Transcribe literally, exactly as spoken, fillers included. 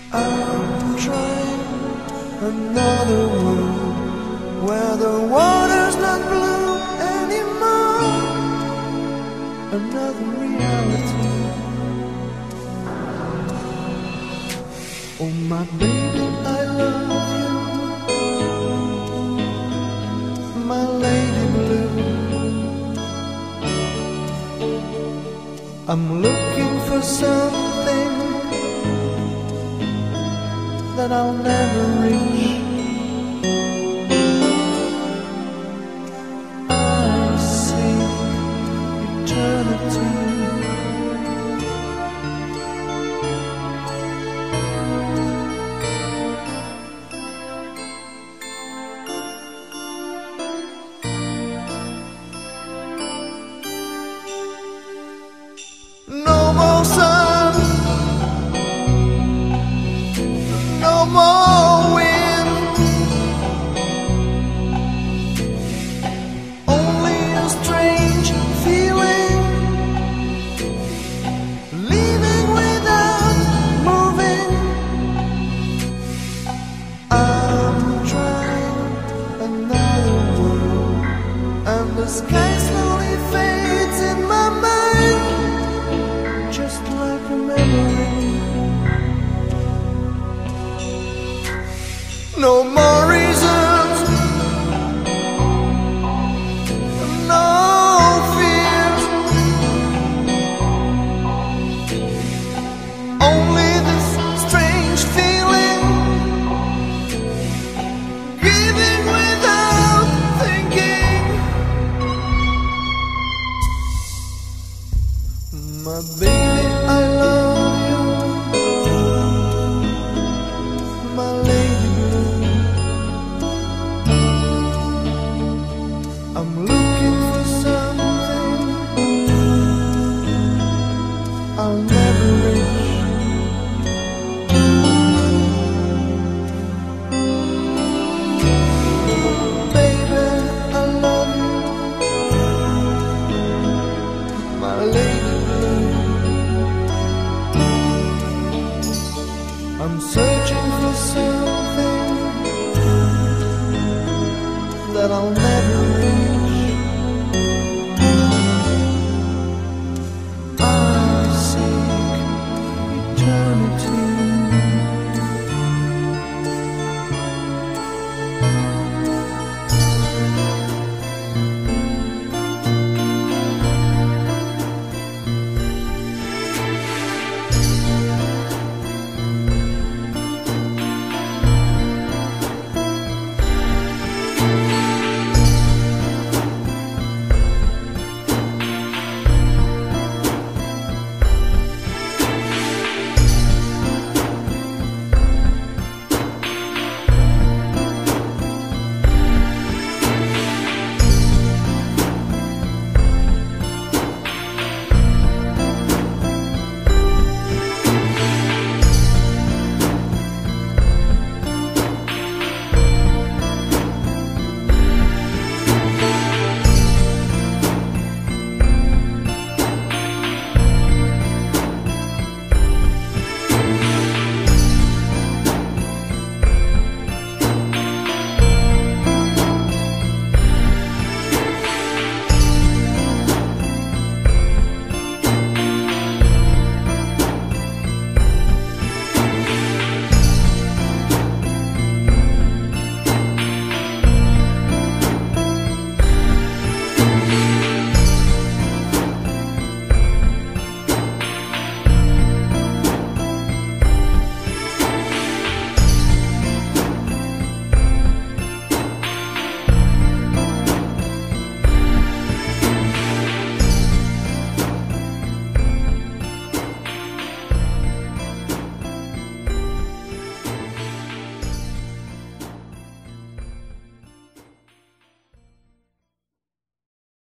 I'm trying another world where the water's not blue anymore. Another reality. Oh my baby, I love you, my lady blue. I'm looking for something that I'll never reach. I seek eternity. No more sun, no more wind, only a strange feeling, leaving without moving. I'm trying another world, and the sky slowly fades in my mind, just like a memory. No more reasons, no fears, only this strange feeling, giving without thinking. My baby, I love you, my lady blue. I'm looking for something I'll never reach. Baby, I love you, my lady blue. I'm searching for something that I'll never